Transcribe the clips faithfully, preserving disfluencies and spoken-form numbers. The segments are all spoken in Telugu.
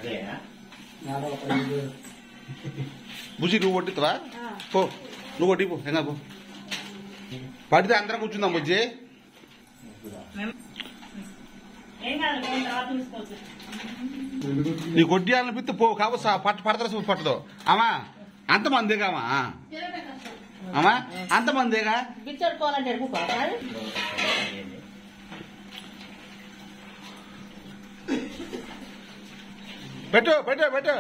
బుజ్జి నువ్వు కొట్టివా పో నువ్వు కొట్టి పో ఎంగా పో పడితే అందరం కూర్చుందాం బుజ్జి నీ కొట్టియాలనిపిస్తే పో కాబట్టి పట్ట పడతారా పట్టదు అమ్మా అంతమందేగా అమ్మా అమ్మా అంతమందేగా పెట్టు పెట్టు పెట్టు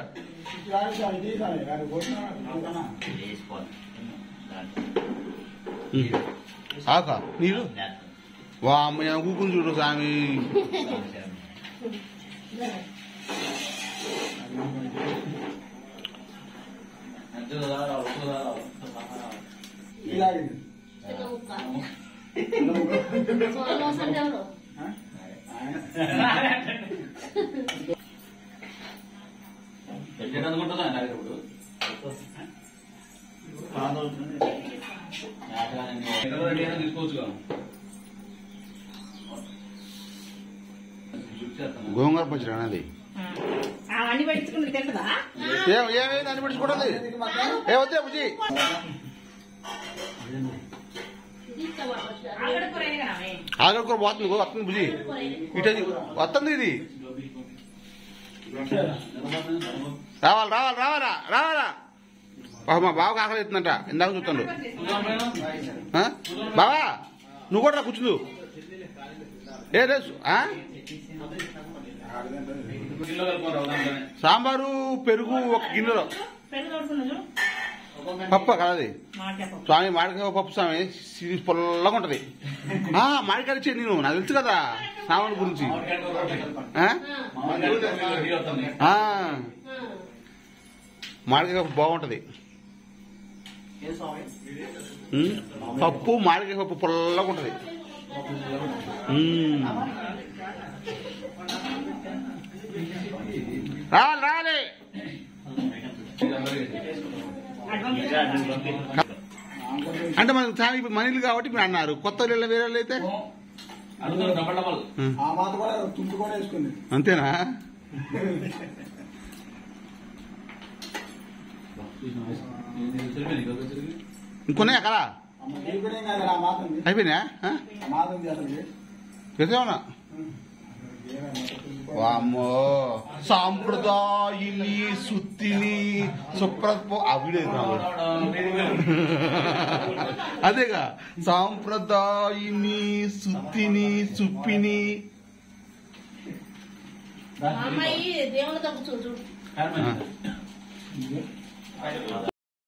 ఆకా నీరు వా అమ్మ కూకుని చూడు స్వామి గోంగూర పచ్చడి అనేది ఏమైంది అన్ని పెట్టుకోవడం ఏ వద్దే బుజ్జి ఆగడకూర పోతుంది వస్తుంది బుజ్జి ఇటు వస్తుంది ఇది రావాలి రావాలి రావాలా రావాలా మా బావకు ఆకలి అవుతుందంట ఇందాక చూస్తాడు బావా నువ్వు కూడా రా కూర్చుందు ఏ రేసు సాంబారు పెరుగు ఒక గిన్నెలో పప్పు కలది స్వామి మామిడికాయ పప్పు స్వామి పొల్లగా ఉంటది మామిడికాయ ఇచ్చే నేను నాకు తెలుసు కదా సామాన్ గురించి మామిడికాయ పప్పు బాగుంటది పప్పు మామిడికాయ పప్పు పొల్లగా ఉంటది రావాలి రావాలి అంటే మనకు చాలా ఇప్పుడు మనీలు కాబట్టి మీరు అన్నారు కొత్త ఇళ్ళ వేరే వాళ్ళు అయితే అంతేనా ఇంకొన్నాయా కదా అయిపోయినా పెద్దవునా వామ్మో సాంప్రదాయిని సుత్తిని సుప్రపో అవిడే అదేగా సాంప్రదాయిని సుత్తిని సుప్పిని దేవుని